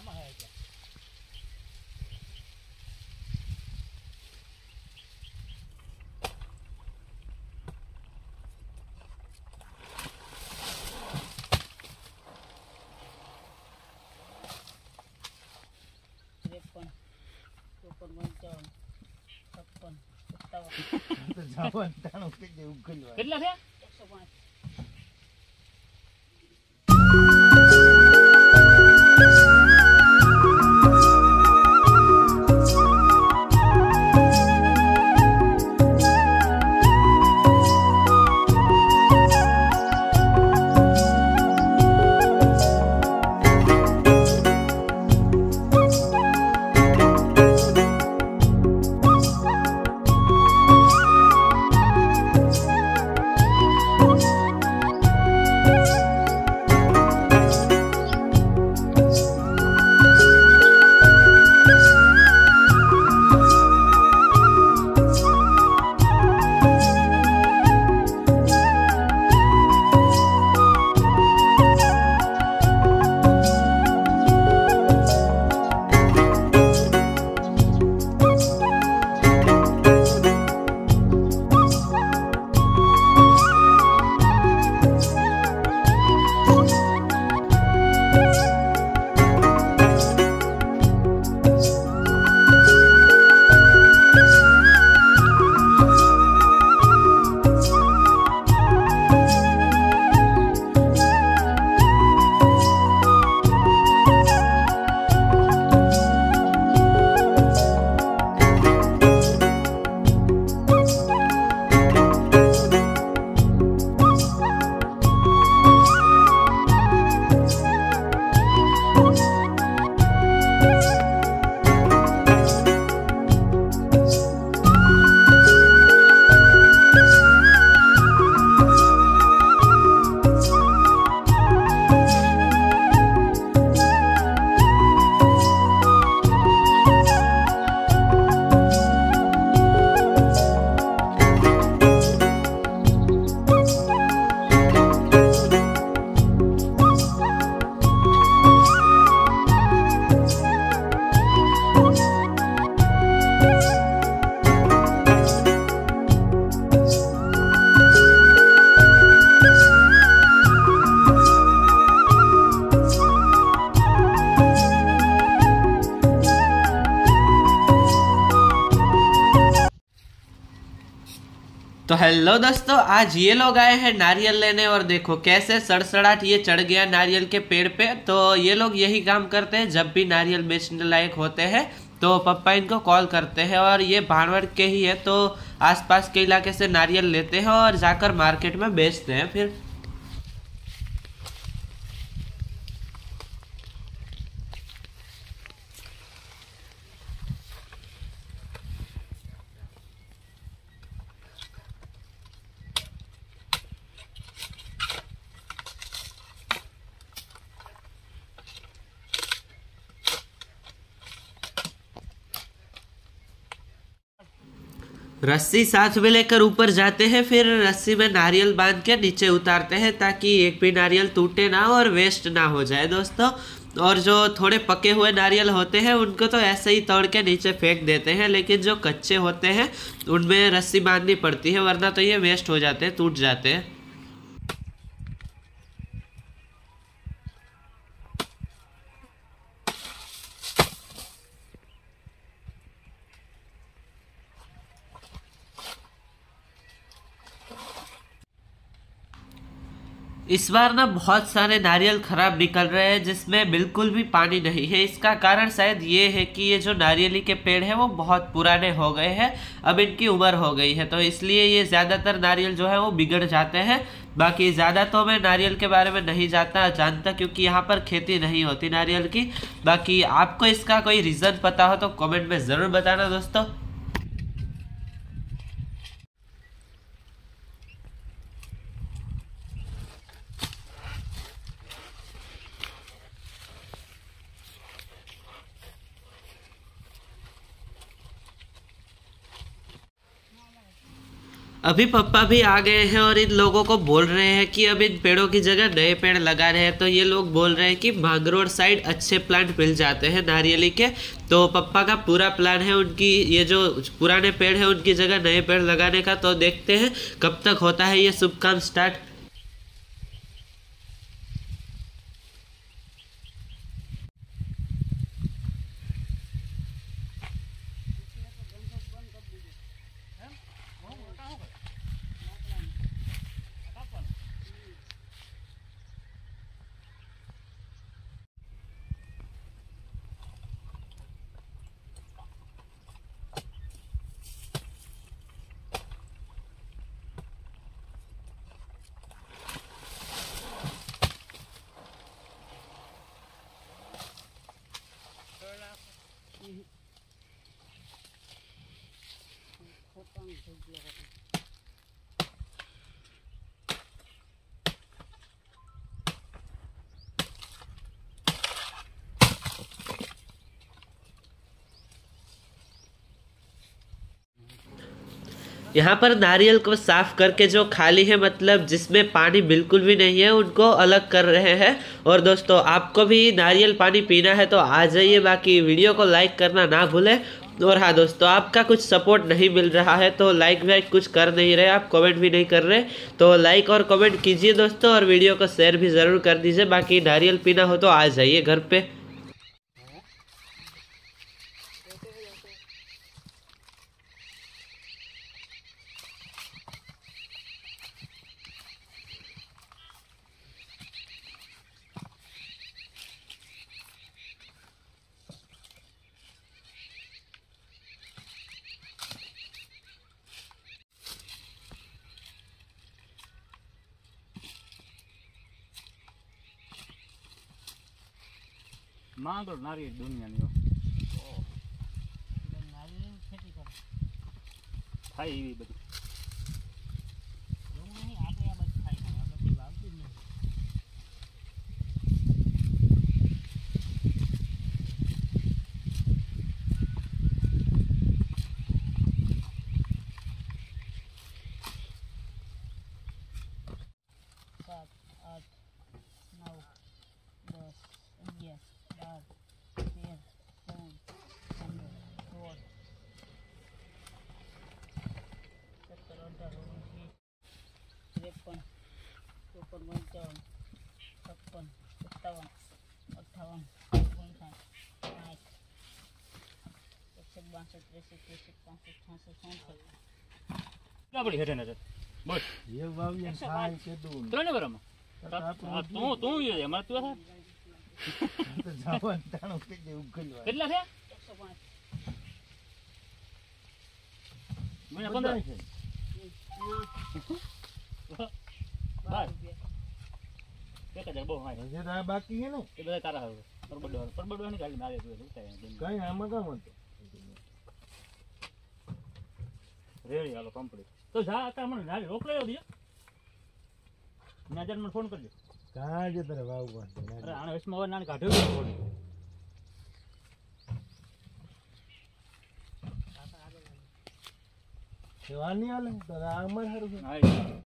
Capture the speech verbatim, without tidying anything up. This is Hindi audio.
त्रेपन चौपन पंचावन छप्पन सत्तावन કેટલા છે એકસો પાંચ। तो हेलो दोस्तों, आज ये लोग आए हैं नारियल लेने और देखो कैसे सड़सड़ाहट ये चढ़ गया नारियल के पेड़ पे। तो ये लोग यही काम करते हैं, जब भी नारियल बेचने लायक होते हैं तो पापा इनको कॉल करते हैं और ये भानवड़ के ही है तो आसपास के इलाके से नारियल लेते हैं और जाकर मार्केट में बेचते हैं। फिर रस्सी साथ में लेकर ऊपर जाते हैं, फिर रस्सी में नारियल बांध के नीचे उतारते हैं ताकि एक भी नारियल टूटे ना और वेस्ट ना हो जाए दोस्तों। और जो थोड़े पके हुए नारियल होते हैं उनको तो ऐसे ही तोड़ के नीचे फेंक देते हैं, लेकिन जो कच्चे होते हैं उनमें रस्सी बांधनी पड़ती है वरना तो ये वेस्ट हो जाते हैं, टूट जाते हैं। इस बार ना बहुत सारे नारियल खराब निकल रहे हैं जिसमें बिल्कुल भी पानी नहीं है। इसका कारण शायद ये है कि ये जो नारियली के पेड़ है वो बहुत पुराने हो गए हैं, अब इनकी उम्र हो गई है तो इसलिए ये ज़्यादातर नारियल जो है वो बिगड़ जाते हैं। बाकी ज़्यादा तो मैं नारियल के बारे में नहीं जानता जानता क्योंकि यहाँ पर खेती नहीं होती नारियल की। बाकी आपको इसका कोई रीज़न पता हो तो कॉमेंट में ज़रूर बताना दोस्तों। अभी पापा भी आ गए हैं और इन लोगों को बोल रहे हैं कि अब इन पेड़ों की जगह नए पेड़ लगा रहे हैं। तो ये लोग बोल रहे हैं कि मांगरोळ साइड अच्छे प्लांट मिल जाते हैं नारियली के। तो पापा का पूरा प्लान है उनकी ये जो पुराने पेड़ हैं उनकी जगह नए पेड़ लगाने का। तो देखते हैं कब तक होता है ये शुभ काम स्टार्ट। यहाँ पर नारियल को साफ करके जो खाली है मतलब जिसमें पानी बिल्कुल भी नहीं है उनको अलग कर रहे हैं। और दोस्तों आपको भी नारियल पानी पीना है तो आ जाइए, बाकी वीडियो को लाइक करना ना भूलें। और हाँ दोस्तों, आपका कुछ सपोर्ट नहीं मिल रहा है तो लाइक वाइक कुछ कर नहीं रहे, आप कमेंट भी नहीं कर रहे, तो लाइक और कमेंट कीजिए दोस्तों, और वीडियो को शेयर भी ज़रूर कर दीजिए। बाकी नारियल पीना हो तो आ जाइए घर पे। માંગરોળ નારિયેળ દુનિયાની નારિયેળની ખેતી કરે થાય એવી બધી એવું નહીં, આપણે આ બધું ખાઈ ખાય, આપણે કોઈ વાવતું જ નહીં. સાત આઠ નવ દસ અગિયાર બાર તેર ચૌદ પંદર સોળ સત્તર અઢાર ઓગણીસ વીસ ત્રેપન ચોપન પંચાવન છપ્પન સત્તાવન અઠ્ઠાવન ઓગણસાઠ સાઠ એકસઠ બાસઠ ત્રેસઠ ત્રેસઠ પાંસઠ છાસઠ સાસઠ આપણી હેઠે નજર બસ એ વાવીએ ખાય કીધું ત્રણે બરાબર તું તું અમારે તું તો જવાન તાણો કે ઉકેલવા કેટલા છે એકસો પાંચ મને પંદર છે બાર રૂપિયા એક હજાર બહુ હા હજી તો આ બાકી છે ને એ બધા તારા હવે પરબડો પરબડો ની ગાડી મારે તું કઈ આમાં કામ હતું રેડી હાલો કમ્પ્લીટ તો જા અત્યારે મને નારી રોક લેવો દે મેં મને ફોન કરજો કાં જે તારે વાવ અરે આને વચમાં હવે નાની કાઢ્યો થોડી વાની હાલે તો આ અમાર સારું છે હા